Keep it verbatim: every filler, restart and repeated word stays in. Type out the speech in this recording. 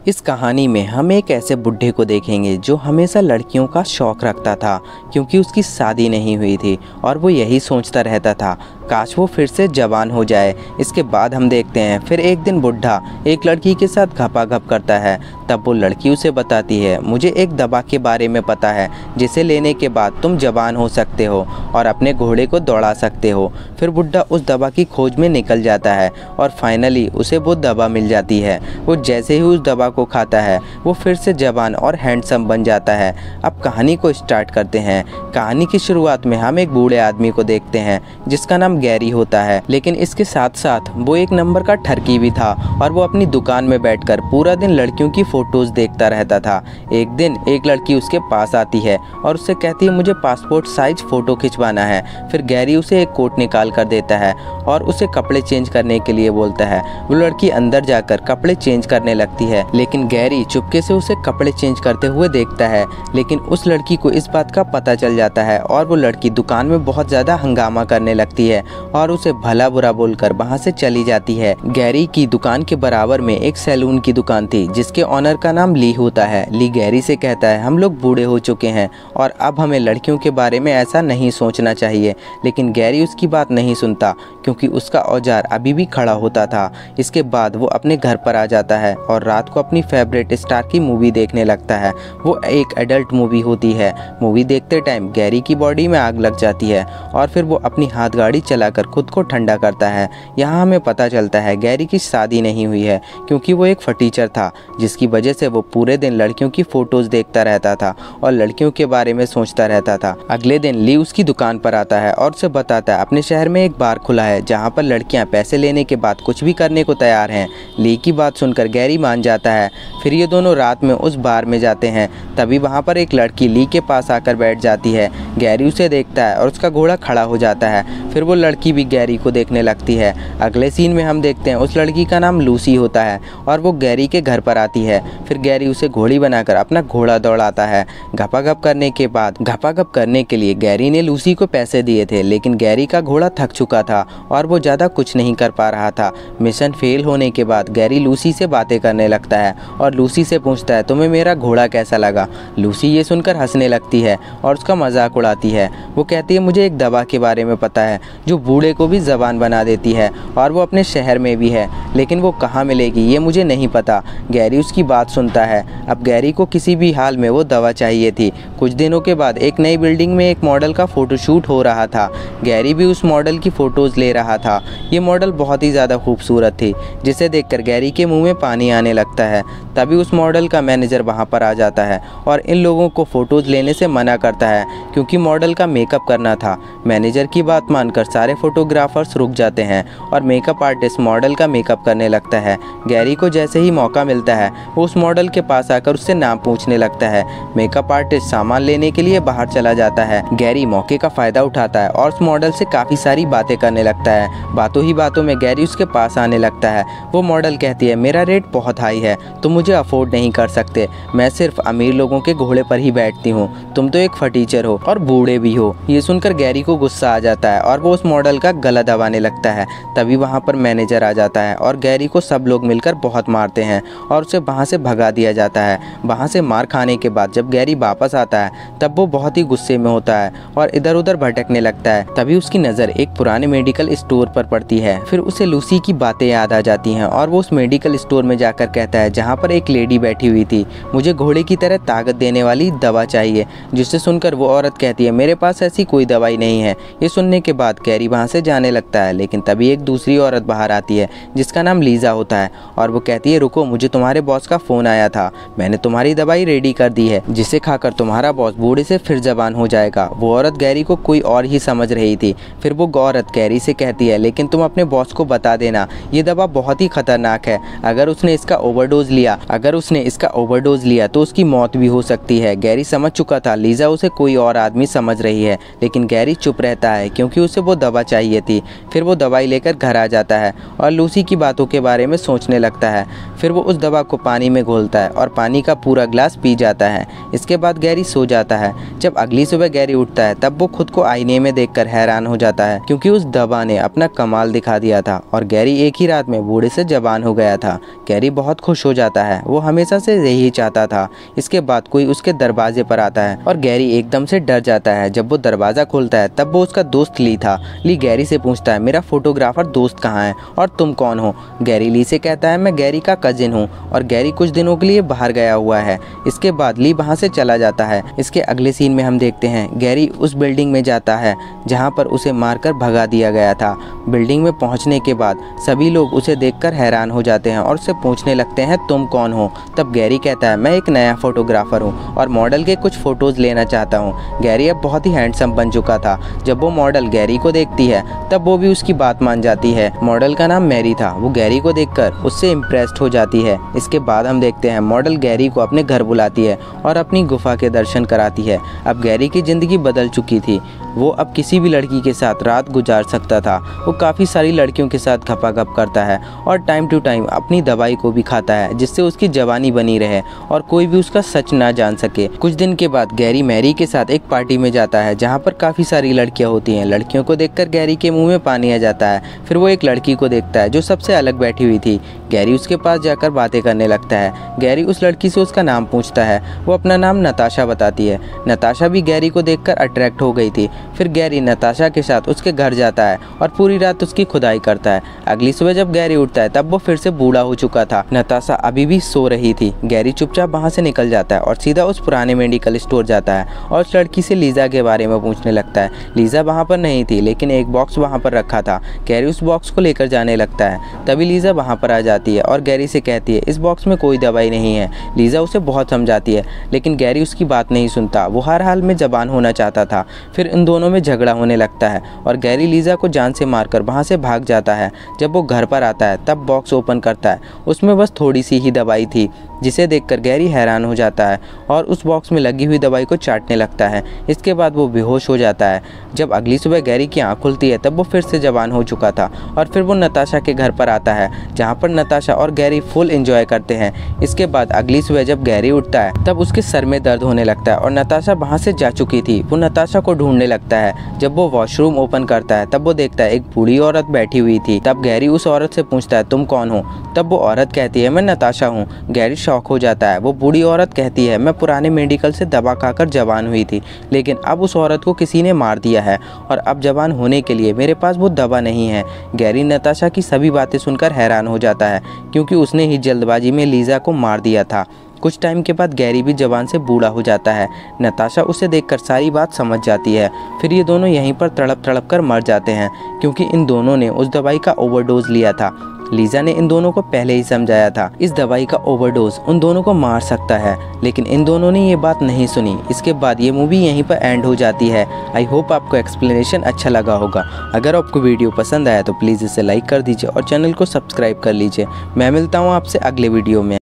इस कहानी में हम एक ऐसे बुढ़े को देखेंगे जो हमेशा लड़कियों का शौक रखता था, क्योंकि उसकी शादी नहीं हुई थी और वो यही सोचता रहता था काश वो फिर से जवान हो जाए। इसके बाद हम देखते हैं फिर एक दिन बुढ़ा एक लड़की के साथ घपाघप करता है। तब वो लड़की उसे बताती है, मुझे एक दवा के बारे में पता है जिसे लेने के बाद तुम जवान हो सकते हो और अपने घोड़े को दौड़ा सकते हो। फिर बुढ़ा उस दवा की खोज में निकल जाता है और फाइनली उसे वो दवा मिल जाती है। वो जैसे ही उस दवा को खाता है वो फिर से जवान और हैंडसम बन जाता है। अब कहानी को स्टार्ट करते हैं। कहानी की शुरुआत में हम एक बूढ़े आदमी को देखते हैं जिसका नाम गैरी होता है, लेकिन इसके साथ साथ वो एक नंबर का ठरकी भी था और वो अपनी दुकान में बैठकर पूरा दिन लड़कियों की फोटोज देखता रहता था। एक दिन एक लड़की उसके पास आती है और उससे कहती है मुझे पासपोर्ट साइज फोटो खिंचवाना है। फिर गैरी उसे एक कोट निकाल कर देता है और उसे कपड़े चेंज करने के लिए बोलता है। वो लड़की अंदर जाकर कपड़े चेंज करने लगती है, लेकिन गैरी चुपके से उसे कपड़े चेंज करते हुए देखता है। लेकिन उस लड़की को इस बात का पता चल जाता है और वो लड़की दुकान में बहुत ज्यादा हंगामा करने लगती है और उसे भला बुरा बोलकर वहां से चली जाती है। गैरी की दुकान के बराबर में एक सैलून की दुकान थी जिसके ऑनर का नाम ली होता है। ली गैरी से कहता है हम लोग बूढ़े हो चुके हैं और अब हमें लड़कियों के बारे में ऐसा नहीं सोचना चाहिए, लेकिन गैरी उसकी बात नहीं सुनता क्योंकि उसका औजार अभी भी खड़ा होता था। इसके बाद वो अपने घर पर आ जाता है और रात को अपनी फेवरेट स्टार की मूवी देखने लगता है। वो एक एडल्ट मूवी होती है। मूवी देखते टाइम गैरी की बॉडी में आग लग जाती है और फिर वो अपनी हाथ गाड़ी चलाकर खुद को ठंडा करता है। यहाँ हमें पता चलता है गैरी की शादी नहीं हुई है क्योंकि वो एक फटीचर था, जिसकी वजह से वो पूरे दिन लड़कियों की फोटोज देखता रहता था और लड़कियों के बारे में सोचता रहता था। अगले दिन ली उसकी दुकान पर आता है और उसे बताता है अपने शहर में एक बार खुला है जहाँ पर लड़कियाँ पैसे लेने के बाद कुछ भी करने को तैयार हैं। ली की बात सुनकर गैरी मान जाता है। फिर ये दोनों रात में उस बार में जाते हैं। तभी वहाँ पर एक लड़की ली के पास आकर बैठ जाती है। गैरी उसे देखता है और उसका घोड़ा खड़ा हो जाता है। फिर वो लड़की भी गैरी को देखने लगती है। अगले सीन में हम देखते हैं उस लड़की का नाम लूसी होता है और वो गैरी के घर पर आती है। फिर गैरी उसे घोड़ी बनाकर अपना घोड़ा दौड़ाता है। घपाघप करने के बाद घपाघप करने के लिए गैरी ने लूसी को पैसे दिए थे, लेकिन गैरी का घोड़ा थक चुका था और वो ज़्यादा कुछ नहीं कर पा रहा था। मिशन फेल होने के बाद गैरी लूसी से बातें करने लगता है और लूसी से पूछता है तुम्हें मेरा घोड़ा कैसा लगा। लूसी ये सुनकर हंसने लगती है और उसका मजाक उड़ाती है। वो कहती है मुझे एक दवा के बारे में पता है जो बूढ़े को भी जबान बना देती है और वो अपने शहर में भी है, लेकिन वो कहाँ मिलेगी ये मुझे नहीं पता। गैरी उसकी बात सुनता है। अब गैरी को किसी भी हाल में वो दवा चाहिए थी। कुछ दिनों के बाद एक नई बिल्डिंग में एक मॉडल का फोटोशूट हो रहा था। गैरी भी उस मॉडल की फ़ोटोज़ ले रहा था। ये मॉडल बहुत ही ज़्यादा खूबसूरत थी, जिसे देखकर गैरी के मुंह में पानी आने लगता है। तभी उस मॉडल का मैनेजर वहाँ पर आ जाता है और इन लोगों को फ़ोटोज़ लेने से मना करता है क्योंकि मॉडल का मेकअप करना था। मैनेजर की बात मानकर सारे फोटोग्राफर्स रुक जाते हैं और मेकअप आर्टिस्ट मॉडल का मेकअप करने लगता है। गैरी को जैसे ही मौका मिलता है वो उस मॉडल के पास आकर उससे नाम पूछने लगता है। मेकअप आर्टिस्ट सामान लेने के लिए बाहर चला जाता है। गैरी मौके का फ़ायदा उठाता है और उस मॉडल से काफ़ी सारी बातें करने लगता है। बातों ही बातों में गैरी उसके पास आने लगता है। वो मॉडल कहती है मेरा रेट बहुत हाई है, तुम मुझे अफोर्ड नहीं कर सकते, मैं सिर्फ अमीर लोगों के घोड़े पर ही बैठती हूँ, तुम तो एक फटीचर हो और बूढ़े भी हो। ये सुनकर गैरी को गुस्सा आ जाता है और वो उस मॉडल का गला दबाने लगता है। तभी वहाँ पर मैनेजर आ जाता है और गैरी को सब लोग मिलकर बहुत मारते हैं और उसे वहाँ से भगा दिया जाता है। वहाँ से मार खाने के बाद जब गैरी वापस आता है तब वो बहुत ही गुस्से में होता है और इधर उधर भटकने लगता है। तभी उसकी नज़र एक पुराने मेडिकल स्टोर पर पड़ती है। फिर उसे लूसी की बातें याद आ जाती हैं और वो उस मेडिकल स्टोर में जाकर कहता है जहाँ पर एक लेडी बैठी हुई थी, मुझे घोड़े की तरह ताकत देने वाली दवा चाहिए। जिससे सुनकर वो औरत कहती है मेरे पास ऐसी कोई दवाई नहीं है। ये सुनने के बाद गैरी वहाँ से जाने लगता है, लेकिन तभी एक दूसरी औरत बाहर आती है जिसका नाम लीजा होता है और वो कहती है रुको, मुझे तुम्हारे बॉस का फ़ोन आया था, मैंने तुम्हारी दवाई रेडी कर दी है जिसे खाकर तुम्हारा बॉस बूढ़े से फिर जवान हो जाएगा। वो औरत गैरी को कोई और ही समझ रही थी। फिर वो औरत गैरी से कहती है लेकिन तुम अपने बॉस को बता देना, ये दवा बहुत ही खतरनाक है, अगर उसने इसका ओवरडोज लिया अगर उसने इसका ओवरडोज लिया तो उसकी मौत भी हो सकती है। गैरी समझ चुका था लीजा उसे कोई और आदमी समझ रही है, लेकिन गैरी चुप रहता है क्योंकि उसे वो दवा चाहिए थी। फिर वो दवाई लेकर घर आ जाता है और लूसी की बातों के बारे में सोचने लगता है। फिर वो उस दवा को पानी में घोलता है और पानी का पूरा ग्लास पी जाता है। इसके बाद गैरी सो जाता है। जब अगली सुबह गैरी उठता है तब वो खुद को आईने में देखकर हैरान हो जाता है क्योंकि उस दवा ने अपना कमाल दिखा दिया था और गैरी एक ही रात में बूढ़े से जवान हो गया था। गैरी बहुत खुश हो जाता है है, वो हमेशा से यही चाहता था। इसके बाद कोई उसके दरवाजे पर आता है और गैरी एकदम से डर जाता है। जब वो दरवाज़ा खोलता है तब वो उसका दोस्त ली था। ली गैरी से पूछता है मेरा फोटोग्राफर दोस्त कहाँ है और तुम कौन हो। गैरी ली से कहता है मैं गैरी का कजिन हूँ और गैरी कुछ दिनों के लिए बाहर गया हुआ है। इसके बाद ली वहाँ से चला जाता है। इसके अगले सीन में हम देखते हैं गैरी उस बिल्डिंग में जाता है जहाँ पर उसे मारकर भगा दिया गया था। बिल्डिंग में पहुँचने के बाद सभी लोग उसे देखकर हैरान हो जाते हैं और उससे पूछने लगते हैं तुम कौन हो। तब गैरी कहता है मैं एक नया फोटोग्राफर हूँ और मॉडल के कुछ फ़ोटोज़ लेना चाहता हूँ। गैरी अब बहुत ही हैंडसम बन चुका था। जब वो मॉडल गैरी को देखती है तब वो भी उसकी बात मान जाती है। मॉडल का नाम मैरी था। वो गैरी को देखकर उससे इम्प्रेस्ड हो जाती है। इसके बाद हम देखते हैं मॉडल गैरी को अपने घर बुलाती है और अपनी गुफा के दर्शन कराती है। अब गैरी की ज़िंदगी बदल चुकी थी। वो अब किसी भी लड़की के साथ रात गुजार सकता था। वो काफ़ी सारी लड़कियों के साथ गपागप करता है और टाइम टू टाइम अपनी दवाई को भी खाता है जिससे उसकी जवानी बनी रहे और कोई भी उसका सच ना जान सके। कुछ दिन के बाद गैरी मैरी के साथ एक पार्टी में जाता है जहाँ पर काफ़ी सारी लड़कियाँ होती हैं। लड़कियों को देखकर गैरी के मुँह में पानी आ जाता है। फिर वो एक लड़की को देखता है जो सबसे अलग बैठी हुई थी। गैरी उसके पास जाकर बातें करने लगता है। गैरी उस लड़की से उसका नाम पूछता है। वो अपना नाम नताशा बताती है। नताशा भी गैरी को देखकर अट्रैक्ट हो गई थी। फिर गैरी नताशा के साथ उसके घर जाता है और पूरी रात उसकी खुदाई करता है। अगली सुबह जब गैरी उठता है तब वो फिर से बूढ़ा हो चुका था। नताशा अभी भी सो रही थी। गैरी चुपचाप वहाँ से निकल जाता है और सीधा उस पुराने मेडिकल स्टोर जाता है और उस लड़की से लीजा के बारे में पूछने लगता है। लीजा वहाँ पर नहीं थी लेकिन एक बॉक्स वहाँ पर रखा था। गैरी उस बॉक्स को लेकर जाने लगता है। तभी लीजा वहाँ पर आ जाती है और गैरी से कहती है इस बॉक्स में कोई दवाई नहीं है। लीजा उसे बहुत समझाती है लेकिन गैरी उसकी बात नहीं सुनता। वो हर हाल में जबान होना चाहता था। फिर इन दोनों में झगड़ा होने लगता है और गैरी लीजा को जान से मारकर वहाँ से भाग जाता है। जब वो घर पर आता है तब बॉक्स ओपन करता है। उसमें बस थोड़ी सी ही दवाई थी जिसे देखकर गैरी हैरान हो जाता है और उस बॉक्स में लगी हुई दवाई को चाटने लगता है। इसके बाद वो बेहोश हो जाता है। जब अगली सुबह गैरी की आँख खुलती है तब वो फिर से जवान हो चुका था और फिर वो नताशा के घर पर आता है जहाँ पर नताशा और गैरी फुल एंजॉय करते हैं। इसके बाद अगली सुबह जब गैरी उठता है तब उसके सर में दर्द होने लगता है और नताशा वहाँ से जा चुकी थी। वो नताशा को ढूंढने लगता है। जब वो वॉशरूम ओपन करता है तब वो देखता है एक बूढ़ी औरत बैठी हुई थी। तब गैरी उस औरत से पूछता है तुम कौन हो। तब वो औरत कहती है मैं नताशा हूँ। गैरी शॉक हो जाता है। वो बूढ़ी औरत कहती है मैं पुराने मेडिकल से दवा खाकर जवान हुई थी लेकिन अब उस औरत को किसी ने मार दिया है और अब जवान होने के लिए मेरे पास वो दवा नहीं है। गैरी नताशा की सभी बातें सुनकर हैरान हो जाता है क्योंकि उसने ही जल्दबाजी में लीजा को मार दिया था। कुछ टाइम के बाद गैरी भी जवान से बूढ़ा हो जाता है। नताशा उसे देखकर सारी बात समझ जाती है। फिर ये दोनों यहीं पर तड़प तड़प कर मर जाते हैं क्योंकि इन दोनों ने उस दवाई का ओवरडोज लिया था। लीजा ने इन दोनों को पहले ही समझाया था इस दवाई का ओवरडोज उन दोनों को मार सकता है लेकिन इन दोनों ने ये बात नहीं सुनी। इसके बाद ये मूवी यहीं पर एंड हो जाती है। आई होप आपको एक्सप्लेनेशन अच्छा लगा होगा। अगर आपको वीडियो पसंद आया तो प्लीज़ इसे लाइक कर दीजिए और चैनल को सब्सक्राइब कर लीजिए। मैं मिलता हूँ आपसे अगले वीडियो में।